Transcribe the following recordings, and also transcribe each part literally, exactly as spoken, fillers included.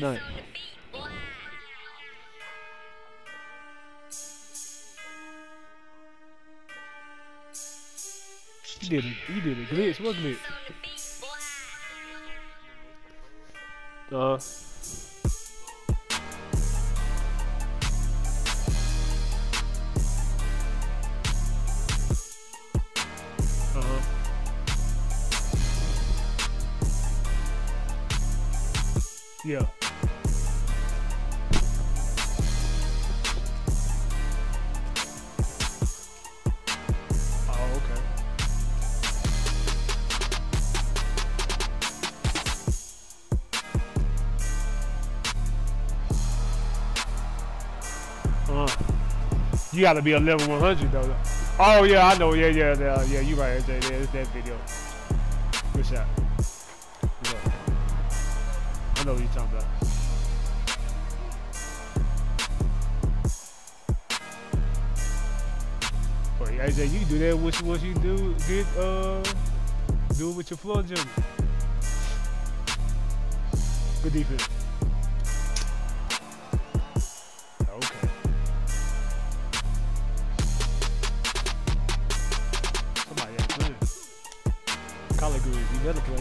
night. You did it. You did it. Glitch. What glitch? Uh. Uh-huh. Yeah. Oh, okay. Uh, you gotta be a level one hundred though. Oh yeah, I know. Yeah, yeah, yeah. Yeah, you right. There, there's that video. Good shot. Good. I know what you're talking about. But yeah, A J, you can do that once, once you do get uh do it with your floor jump. Good defense. Okay. Somebody ain't playing. Collard greens, you better play.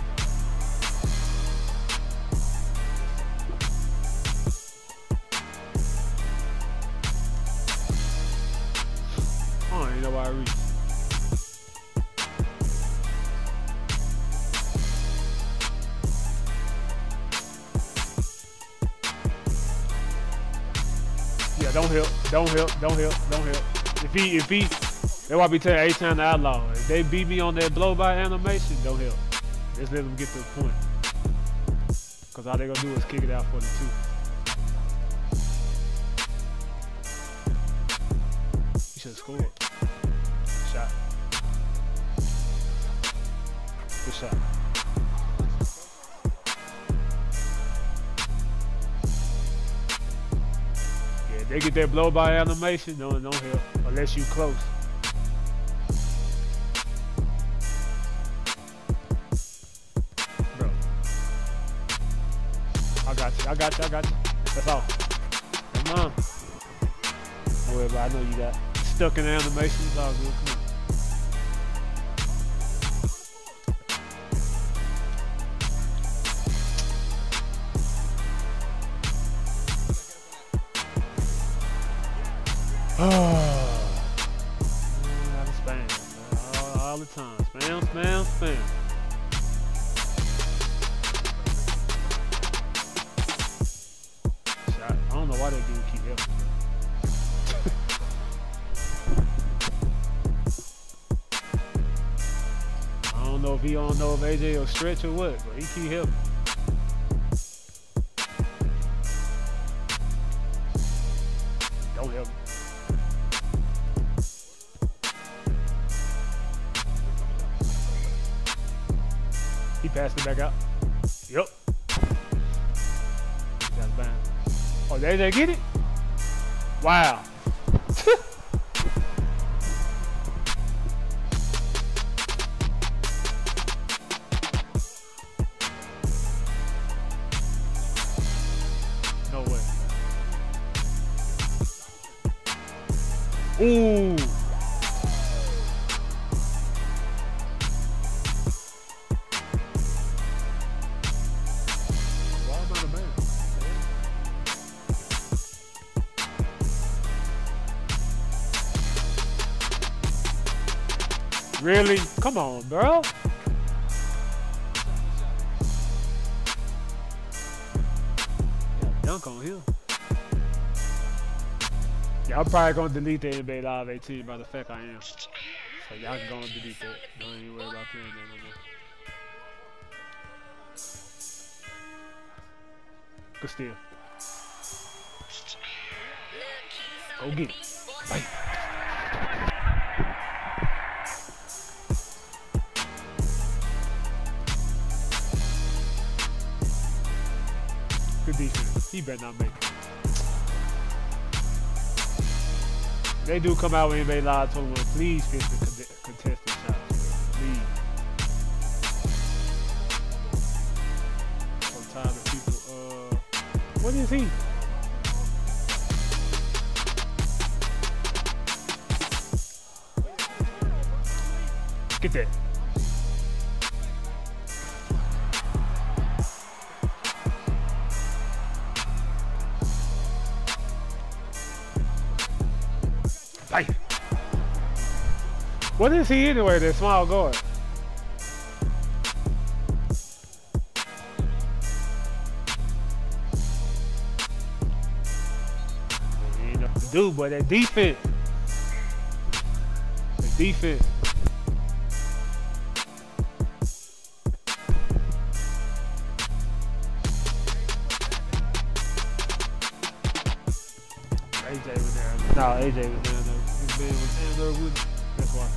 Oh, ain't nobody reach. Yeah, don't help, don't help, don't help, don't help. If he, if he, that's why I be telling eight times the outlaw. If they beat me on that blow by animation, don't help. Just let them get to the point. Cause all they gonna do is kick it out for the two. You should have scored. Shot. Good shot. Yeah, they get that blow by animation, no, don't help. Unless you close. Bro. I got you, I got you, I got you. That's all. Come on. Don't worry about it, I know you got stuck in the animation, it's all good. Come on. Oh, gotta spam all, all the time. Spam, spam, spam. Shot. I don't know why that dude keep helping. I don't know if he don't know if A J will stretch or what, but he keep helping. Don't help him. He passed it back out. Yep. That's bad. Oh, did A J get it? Wow. No way. Ooh. Really? Come on, bro. Yeah, dunk on him. Yeah, I'm probably gonna delete the N B A Live eighteen by the fact I am. So y'all can go and delete that. Don't even worry about playing that no more. Good steal. Go get it. Bye. Good defense. He better not make it. They do come out with N B A Live twenty-one. Please fix the con contested shots. Please. I'm tired of people. Uh, is he? Get that. Bye. What is he anyway, that small guard? He ain't nothing to do, but that defense. That defense. A J was there. No, A J was down there. His man was down there with him. That's why.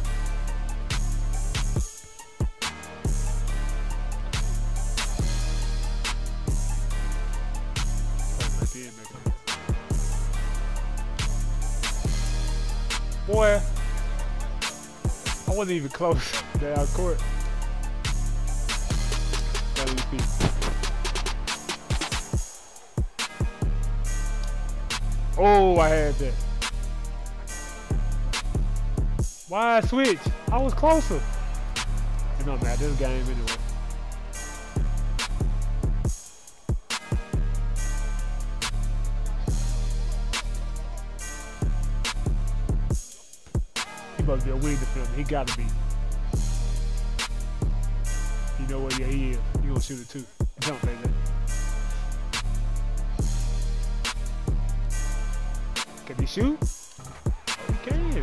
Boy, I wasn't even close down court. Got his feet. Oh, I had that. Why I switch? I was closer. It don't matter. This game anyway. He must be a wing defender. He gotta be. You know what? Yeah, he is. He gonna shoot it too. Jump, baby. Can he shoot? Oh, he can.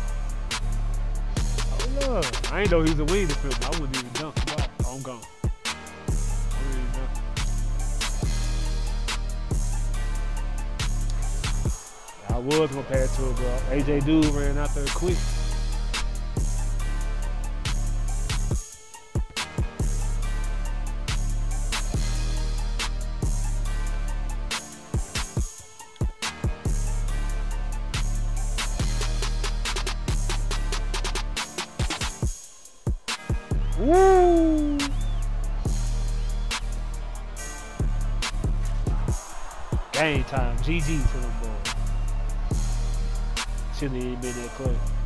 Oh, look. I ain't know he's a wing defender. I wouldn't even dunk the ball. Oh, I'm gone. I wouldn't even dunk. I was gonna pass to it, bro. A J Dude ran out there quick. Woo! Game time. G G to them boys. Shouldn't even been that close.